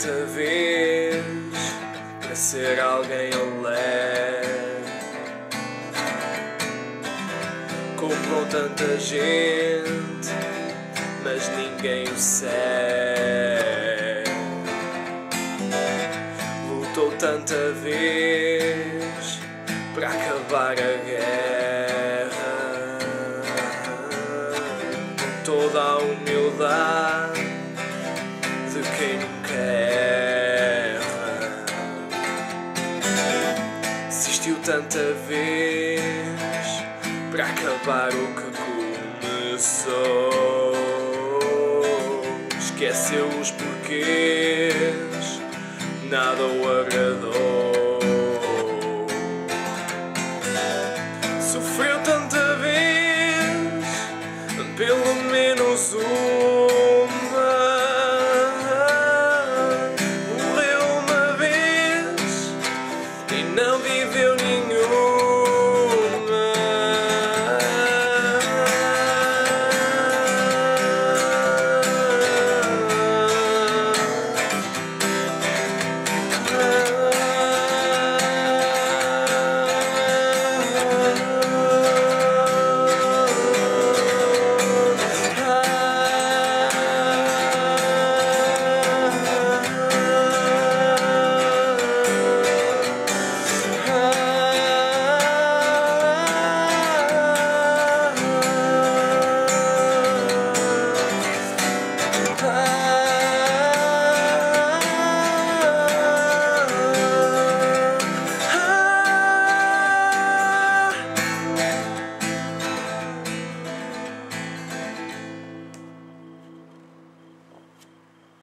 tanta vez para ser alguém alegre. Comprou tanta gente, mas ninguém o segue. Lutou tanta vez para acabar a guerra, com toda a humildade de quem nunca erra. Desistiu tanta vez para acabar o que começou. Esqueceu os porquês, nada o agradou. Sofreu tanta vez pelo